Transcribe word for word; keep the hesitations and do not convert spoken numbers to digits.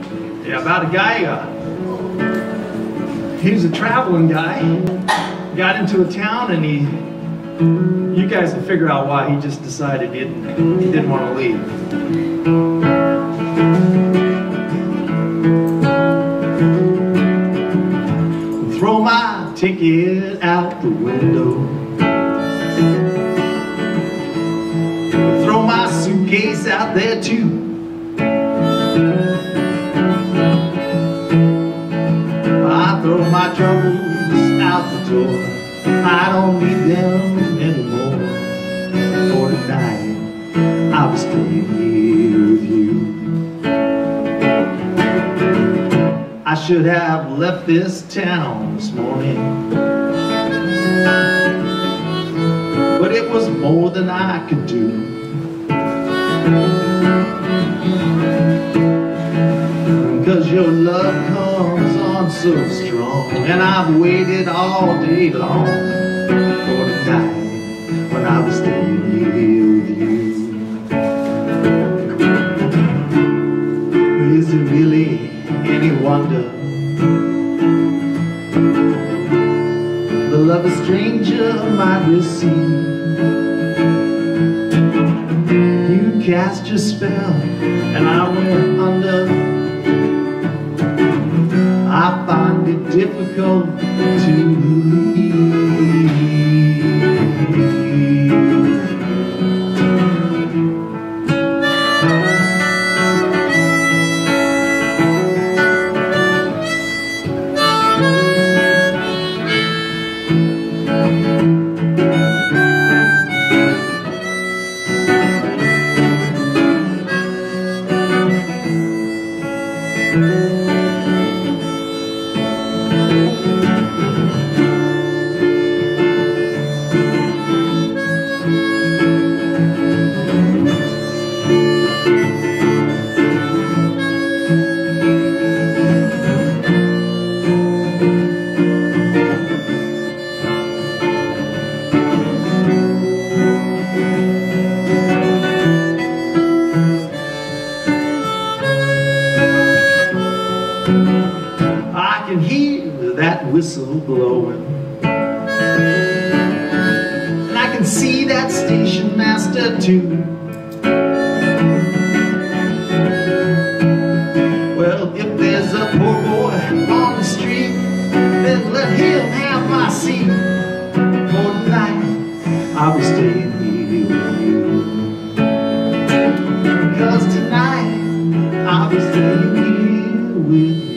Yeah, about a guy, uh, he was a traveling guy, got into a town and he, you guys can figure out why he just decided he didn't, he didn't want to leave. Throw my ticket out the window, throw my suitcase out there too. I throw my troubles out the door, I don't need them anymore. For tonight, I'll stay here with you. I should have left this town this morning, but it was more than I could do. Cause your love comes on so strong, and I've waited all day long for the night when I was staying here with you. Is it really any wonder the love a stranger might receive? You cast your spell and I went under. I find it difficult to believe. I can hear that whistle blowing, and I can see that station master too. Well, if there's a poor boy on the street, then let him have my seat. For tonight, I will stay here with you. Because tonight, I will stay here with you.